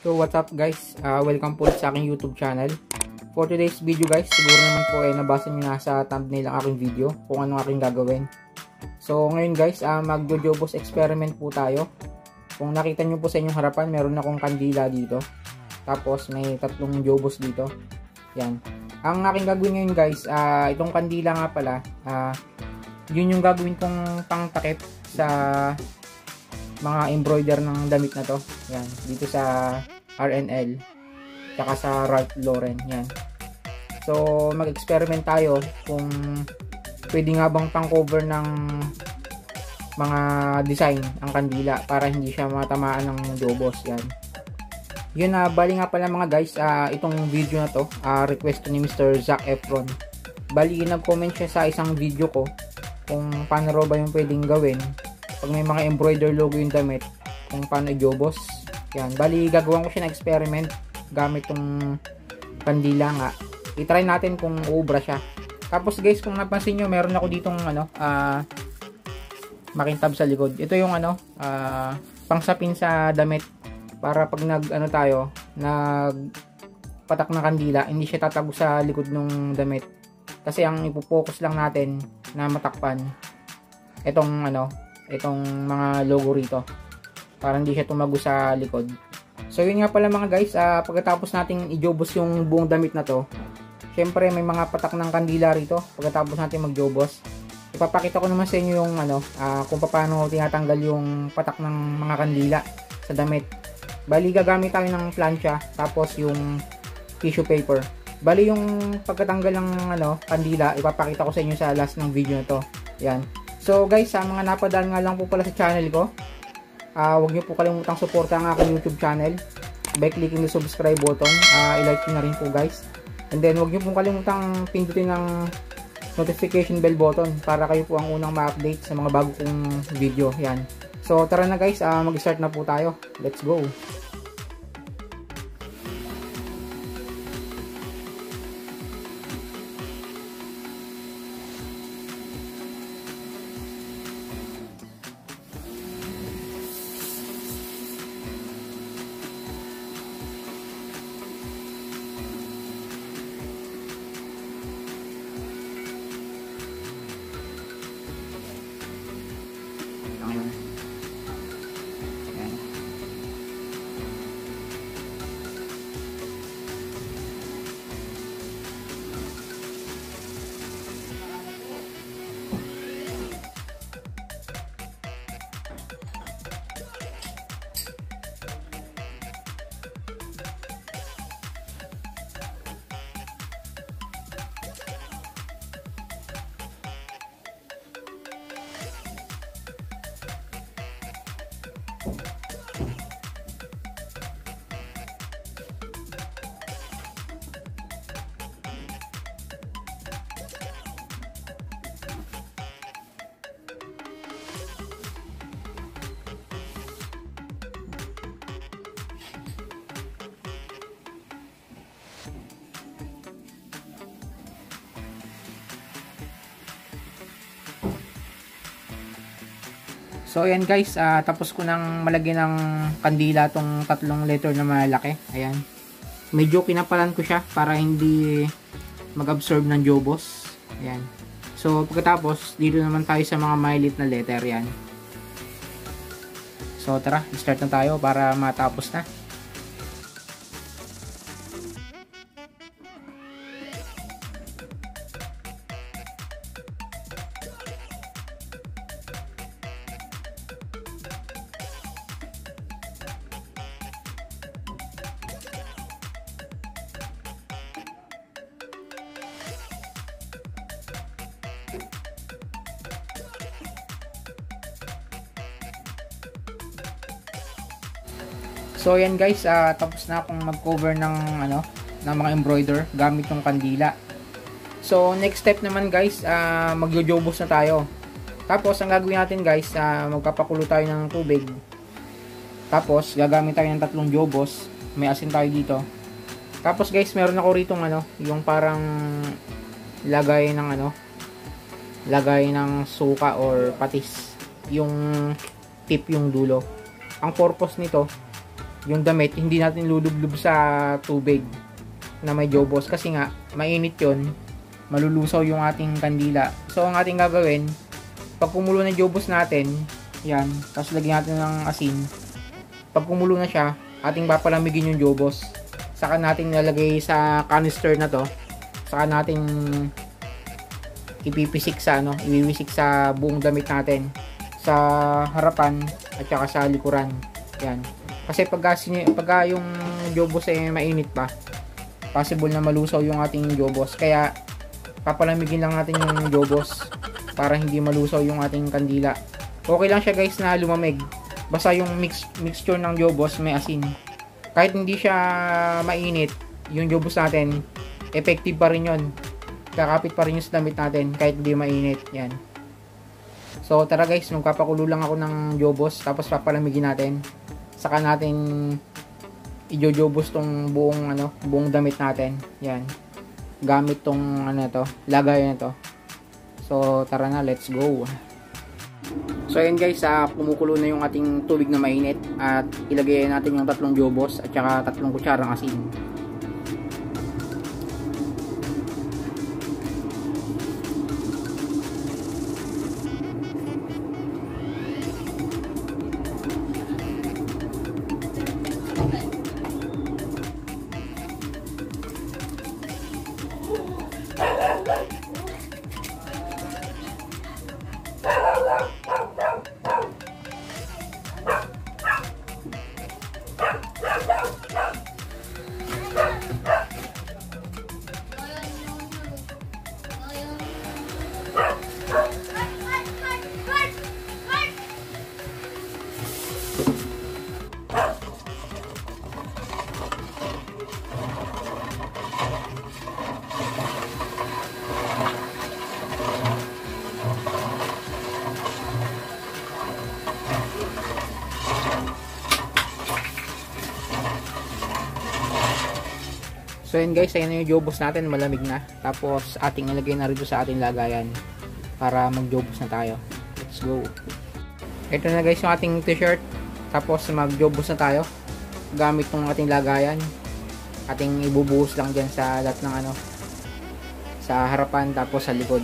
So what's up guys, welcome po sa aking YouTube channel. For today's video guys, siguro naman po nabasa nyo na sa thumbnail ang aking video kung anong aking gagawin. So ngayon guys, mag-jojobos experiment po tayo. Kung nakita nyo po sa inyong harapan, meron akong kandila dito. Tapos may tatlong jobos dito. Yan. Ang aking gagawin ngayon guys, itong kandila nga pala, yun yung gagawin kong pangtakip sa mga embroider ng damit na to. Yan, dito sa RNL tsaka sa Ralph Lauren. Yan. So mag-experiment tayo kung pwede nga bang pang-cover ng mga design ang kandila para hindi siya matamaan ng jobos. Yan. Yun, bali nga pala mga guys, itong video na to, request to ni Mr. Zac Efron. Bali nag-comment siya sa isang video ko kung paano raw ba yung pwedeng gawin pag may mga embroider logo yung damit, kung paano i-jobos. Yan, bali gagawin ko siya na experiment gamit tong kandila nga. I-try natin kung uubra siya. Tapos guys, kung napansin nyo, meron ako ditong makintab sa likod. Ito yung pangsapin sa damit para pag nagpatak ng kandila, hindi siya tatago sa likod ng damit. Kasi ang ipo-focus lang natin na matakpan itong mga logo rito para hindi siya tumago sa likod. So yun nga pala mga guys, pagkatapos nating i-jobos yung buong damit na to, syempre may mga patak ng kandila rito. Pagkatapos natin mag-jobos, ipapakita ko naman sa inyo yung kung paano tinatanggal yung patak ng mga kandila sa damit. Bali gagamit tayo ng plancha tapos yung tissue paper. Bali yung pagkatanggal ng kandila, ipapakita ko sa inyo sa last ng video na to. Yan. So guys, sa mga napadaan nga lang po pala sa channel ko, huwag niyo po kalimutang suporta ang aking YouTube channel by clicking the subscribe button. I-like nyo na rin po guys. And then huwag niyo po kalimutang pindutin ng notification bell button para kayo po ang unang ma-update sa mga bago kong video. Yan. So tara na guys, mag-start na po tayo. Let's go! So ayan guys, tapos ko nang malagyan ng kandila tong tatlong letter na malaki. Ayan. Medyo kinapalan ko siya para hindi mag-absorb ng jobos. Ayan. So pagkatapos, dito naman tayo sa mga maliit na letter. Yan. So tara, start na tayo para matapos na. So ayan guys, tapos na akong mag-cover ng mga embroider gamit yung kandila. So next step naman guys, magjo-jobos na tayo. Tapos ang gagawin natin guys, magpapakulo tayo ng tubig. Tapos gagamit tayo ng tatlong jobos. May asin tayo dito. Tapos guys, meron ako rito yung parang lagay ng suka or patis. Yung tip yung dulo. Ang purpose nito, yung damit, hindi natin lulublob sa tubig na may jobos kasi nga mainit yun, malulusaw yung ating kandila. So ang ating gagawin, pag kumulo na jobos natin, yan, tapos lagyan natin ng asin. Pag kumulo na siya, ating papalamigin yung jobos, saka natin nilagay sa canister na to, saka natin ipipisik sa iwiwisik sa buong damit natin, sa harapan at saka sa likuran. Yan. Kasi pagka yung jobos ay mainit pa, possible na malusaw yung ating jobos. Kaya papalamigin lang natin yung jobos para hindi malusaw yung ating kandila. Okay lang siya guys na lumamig. Basta yung mixture ng jobos may asin. Kahit hindi siya mainit, yung jobos natin, effective pa rin yun. Kakapit pa rin yung damit natin kahit hindi mainit. Yan. So tara guys, magpapakulo lang ako ng jobos tapos papalamigin natin. Saka natin i-jobos tong buong damit natin. Yan. Gamit tong lagayan na to. So tara na, let's go. So ayan guys, kumukulo na yung ating tubig na mainit at ilagay natin yung 3 jobos at saka 3 kutsarang asin. So yun guys, ayan na yung jobos natin, malamig na. Tapos ating ilagay na rito sa ating lagayan para mag-jobos na tayo. Let's go. Ito na guys yung ating t-shirt. Tapos mag-jobos na tayo gamit tong ating lagayan. Ating ibubuhos lang dyan sa lahat ng sa harapan tapos sa likod.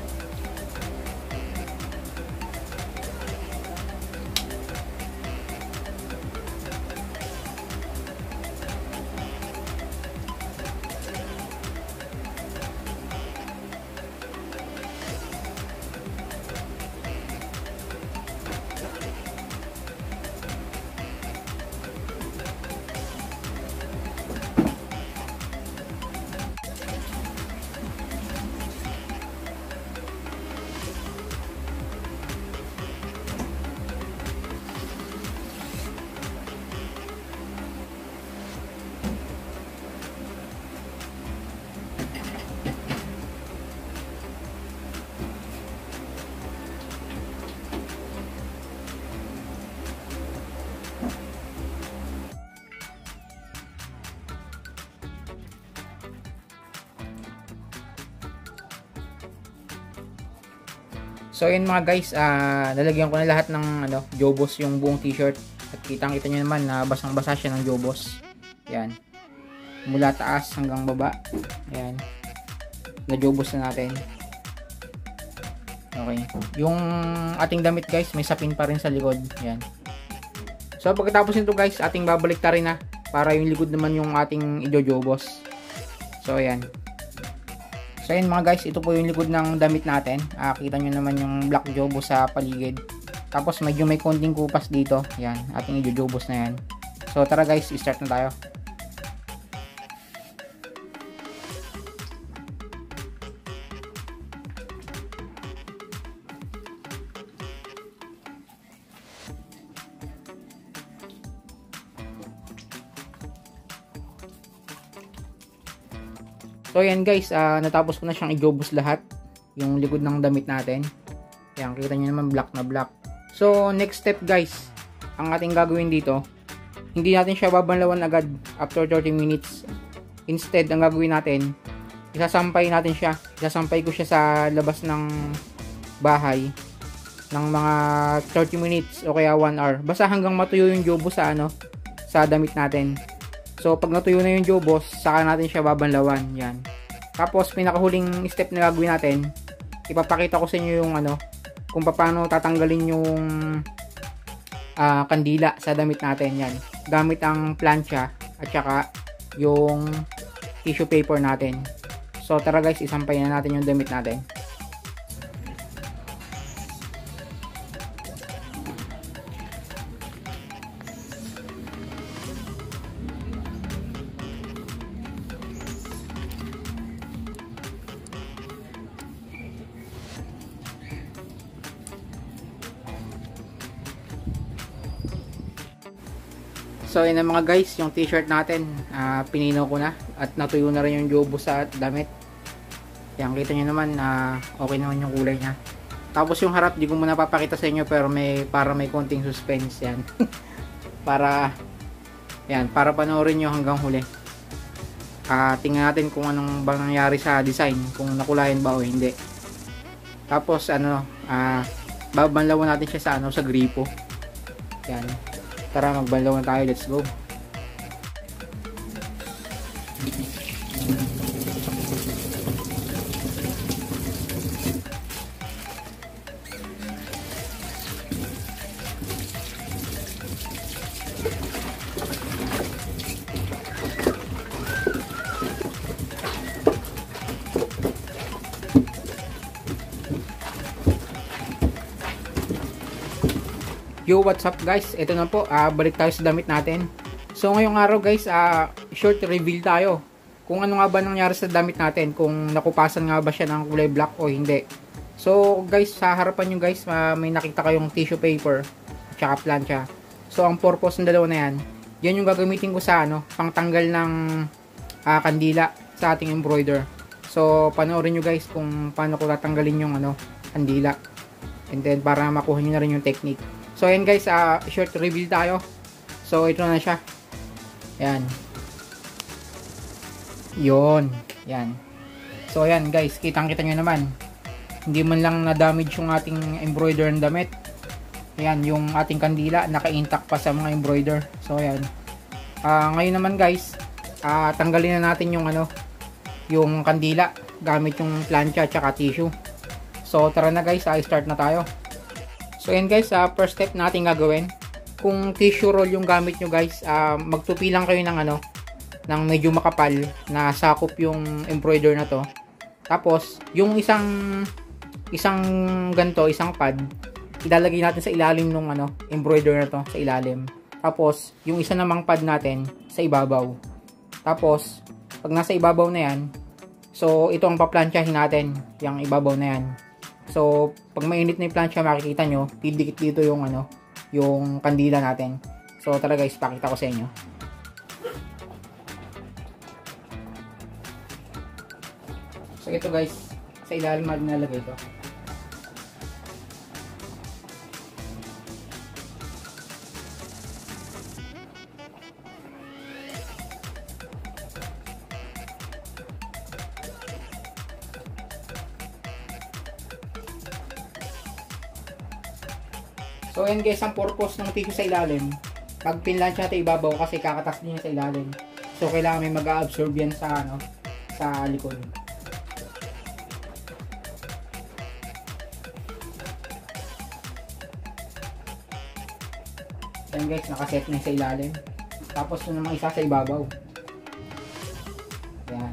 So yun mga guys, nalagyan ko na lahat ng jobos yung buong t-shirt. At kitang-kita nyo naman na basang-basa siya ng jobos. Yan. Mula taas hanggang baba. Yan. Na-jobos na natin. Okay. Yung ating damit guys, may sapin pa rin sa likod. Yan. So pagkatapos nito guys, ating babalik ta rin na para yung likod naman yung ating i-jobos. So ayan. So ayan mga guys, ito po yung likod ng damit natin. Kita nyo naman yung black jobos sa paligid. Tapos medyo may konting kupas dito. Yan, ating i-jobos na yan. So tara guys, start na tayo. So ayan guys, natapos ko na siyang i-jobos lahat yung likod ng damit natin. Ayan, kita nyo naman black na black. So next step guys, ang ating gagawin dito, hindi natin siya babanlawan agad after 30 minutes. Instead, ang gagawin natin, isasampay natin siya. Isasampay ko siya sa labas ng bahay ng mga 30 minutes o kaya 1 hour. Basta hanggang matuyo yung jobos sa sa damit natin. So pag natuyo na yung jobos, saka natin siya babanlawan. Yan. Tapos pinakahuling step na gagawin natin, ipapakita ko sa inyo yung kung paano tatanggalin yung kandila sa damit natin. Yan. Gamit ang plancha at saka yung tissue paper natin. So tara guys, isampay na natin yung damit natin. So yun na mga guys, yung t-shirt natin, pininaw ko na at natuyo na rin yung jobo sa damit. Yan, kita nyo naman, okay naman yung kulay niya. Tapos yung harap, di ko muna papakita sa inyo, pero para may konting suspense yan. para panoorin nyo hanggang huli. Tingnan natin kung anong bang nangyari sa design, kung nakulayan ba o hindi. Tapos babanlawan natin siya sa gripo. Yan. Tara, magbanlaw na tayo. Let's go. Yo, what's up guys? Ito na po, balik tayo sa damit natin. So ngayong araw guys, short reveal tayo. Kung ano nga ba nangyari sa damit natin, kung nakupasan nga ba siya ng kulay black o hindi. So guys, sa harapan nyo guys, may nakita kayong tissue paper at saka plancha. So ang purpose ng dalawa na yan yung gagamitin ko sa pangtanggal ng kandila sa ating embroider. So panoorin nyo guys kung paano ko tatanggalin yung kandila. And then para makuha nyo na rin yung technique. So ayan guys, short reveal tayo. So ito na siya. Yan. Yon. Yan. So ayan guys, kitang-kita nyo naman. Hindi man lang na-damage yung ating embroider ng damit. Ayan, yung ating kandila naka-intact pa sa mga embroider. So ayan. Ngayon naman guys, tanggalin na natin yung yung kandila gamit yung plancha at saka tissue. So tara na guys, start na tayo. So ayan guys, first step natin gagawin, kung tissue roll yung gamit nyo guys, magtupi lang kayo ng medyo makapal na sakop yung embroider na to. Tapos yung isang ganto, isang pad, ilalagay natin sa ilalim ng embroider na to, sa ilalim. Tapos yung isa namang pad natin sa ibabaw. Tapos pag nasa ibabaw na yan, so ito ang paplansyahin natin, yung ibabaw na yan. So, pag mainit na yung plancha, makikita nyo, didikit dito yung yung kandila natin. So, tara guys, pakita ko sa inyo. So, ito guys, sa ilalim natin nalagay ito. So ayan guys, ang purpose ng tissue sa ilalim, pag pinlansya natin ibabaw kasi kakatas din niya sa ilalim. So kailangan may mag-absorb yan sa sa likod. Ayan guys, nakaset na sa ilalim. Tapos ito namang isa sa ibabaw. Ayan.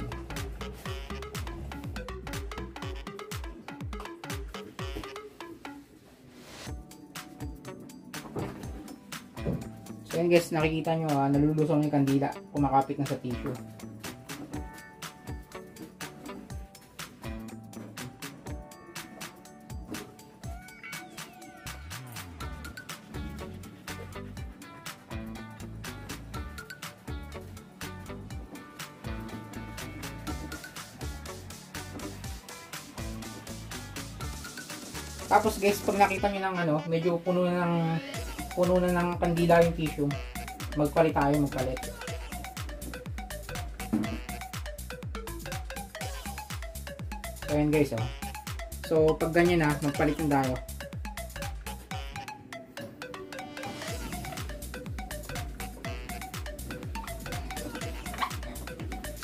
So yun guys, nakikita nyo nalulusaw yung kandila, kumakapit na sa tissue. Tapos guys, pag nakita nyo ng medyo puno na ng kandila yung tissue, magpalit tayo, magpalit. So ayan guys, so pag ganyan na, magpalit na tayo.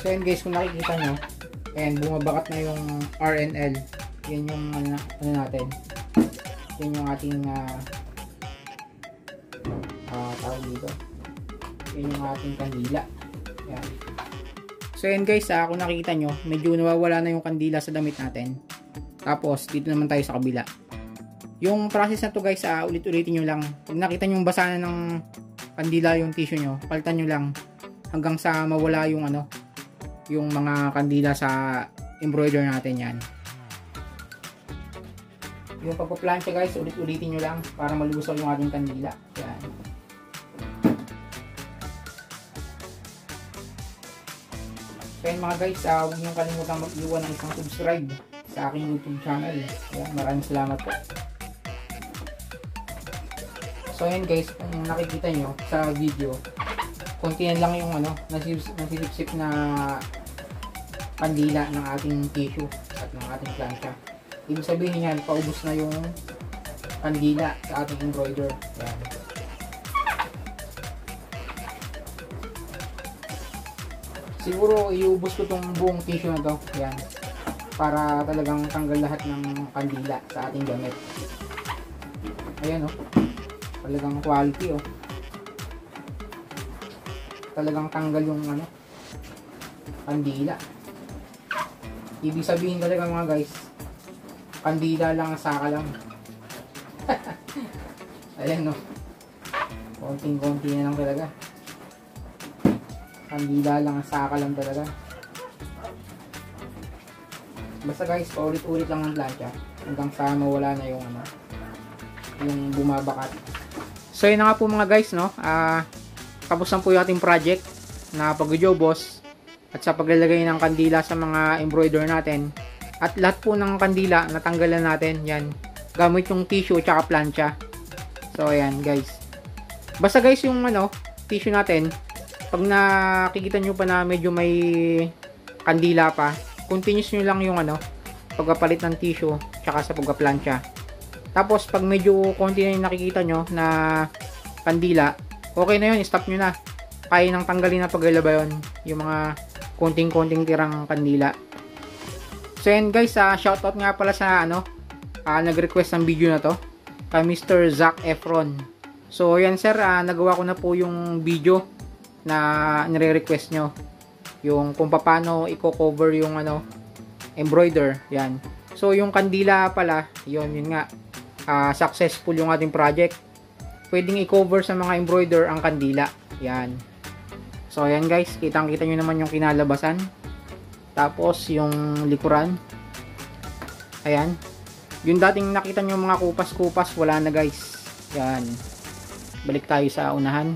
So yan guys, kung nakikita nyo, ayan, bumabakat na yung RNL. Yan yung ano natin. Yan yung ating tawag dito. Yan yung ating kandila. Yan. So yan guys, kung nakikita nyo, medyo nawawala na yung kandila sa damit natin. Tapos dito naman tayo sa kabila. Yung process na to guys, ulit-ulitin nyo lang. Pag nakita nyo basa na ng kandila yung tissue nyo, palitan nyo lang hanggang sa mawala yung ano, yung mga kandila sa embroider natin. Yan. Yung pagpaplansya guys, ulit-ulitin nyo lang para malusaw yung ating kandila. Yan. Kaya mga guys, huwag nyo kalimutan mag-iwan ng isang subscribe sa aking YouTube channel. Yan, maraming salamat po. So yan guys, kung nakikita nyo sa video, konti lang yung ano, nasisip-sip na kandila ng ating tissue at ng ating plancha. Ibig sabihin yan, paubos na yung kandila sa ating embroider. Yan. Siguro iubos ko tong buong tissue na to. Yan. Para talagang tanggal lahat ng kandila sa ating gamit. Ayan oh. Talagang quality oh. Talagang tanggal yung ano, kandila. Ibig sabihin talaga mga guys, kandila lang, saka lang. Ayan no. Konting-konti na lang talaga. Kandila lang, saka lang talaga. Basta guys, paulit-ulit lang ang plancha hanggang sa mawala na yung ano, yung bumabakat. So yun na nga po mga guys, no. Tapos na po yung ating project na pag-jobos at sa paglalagay ng kandila sa mga embroider natin. At lahat po ng kandila natanggalan natin yan gamit yung tissue at plancha. So ayan guys. Basta guys yung ano, tissue natin, pag nakikita nyo pa na medyo may kandila pa, continuous nyo lang yung ano, pagpapalit ng tissue tsaka sa pagpa-plancha. Tapos pag medyo konti na yung nakikita nyo na kandila, okay na yun, stop nyo na. Kaya nang tanggalin na paglalaba yun, yung mga konting-konting tirang kandila. So yan guys, shoutout nga pala sa ano, nag-request ng video na to, kay Mr. Zac Efron. So yan sir, nagawa ko na po yung video na nire-request nyo. Yung kung paano i-cover yung ano, embroider. Yan. So yung kandila pala, yun nga. Successful yung ating project. Pwedeng i-cover sa mga embroider ang kandila. Yan. So ayan guys, kitang-kita nyo naman yung kinalabasan. Tapos yung likuran. Ayan. Yung dating nakita nyo mga kupas-kupas, wala na guys. Yan. Balik tayo sa unahan.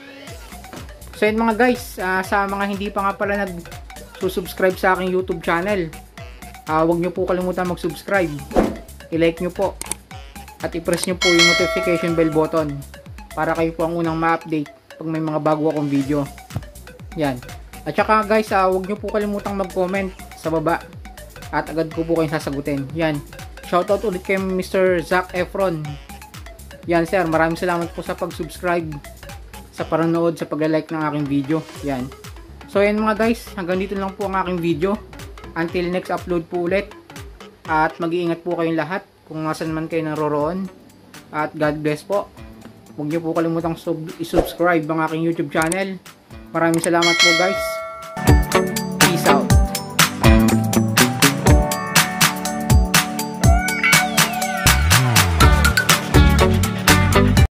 So yun mga guys, sa mga hindi pa nga pala nag-subscribe sa aking YouTube channel, huwag nyo po kalimutan mag-subscribe. I-like nyo po. At i-press nyo po yung notification bell button para kayo po ang unang ma-update pag may mga bago akong video. Yan. At saka guys, huwag nyo po kalimutang mag-comment sa baba at agad ko po kayong sasagutin. Yan. Shoutout ulit kay Mr. Zac Efron. Yan sir, maraming salamat po sa pag-subscribe, sa paranood, sa pag-like ng aking video. Yan. So yan mga guys, hanggang dito lang po ang aking video. Until next upload po ulit. At mag-iingat po kayong lahat kung nasan man kayo naroroon. At God bless po. Huwag niyo po kalimutang i-subscribe ang aking YouTube channel. Maraming salamat po guys.